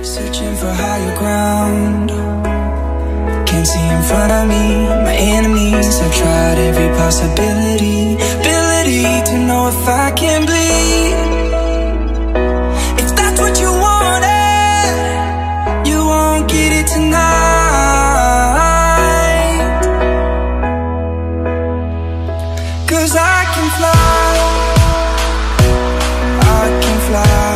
Searching for higher ground, can't see in front of me. My enemies, I've tried every possibility, ability to know if I can bleed. If that's what you wanted, you won't get it tonight. 'Cause I can fly, I can fly.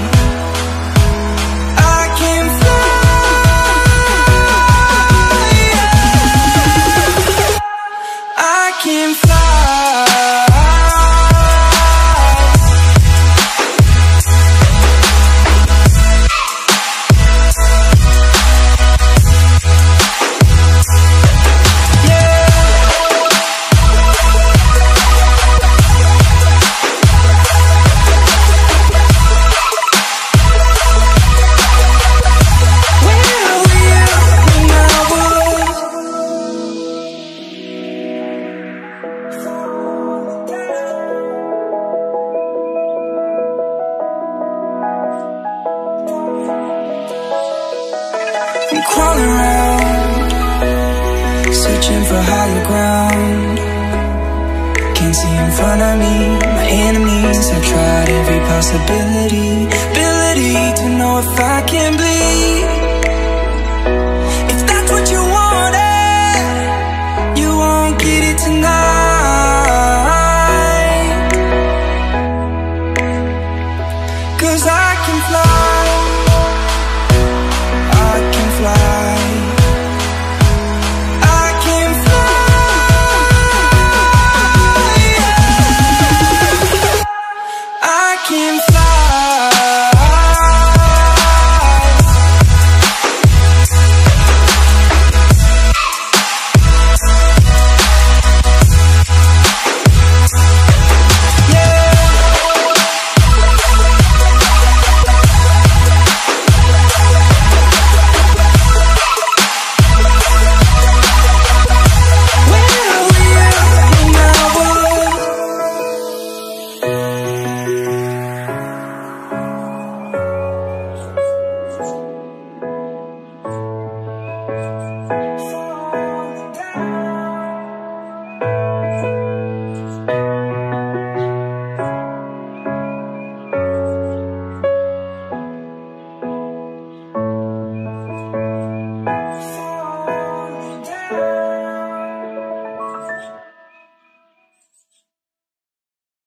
I'm crawling around, searching for higher ground. Can't see in front of me. My enemies, I've tried every possibility,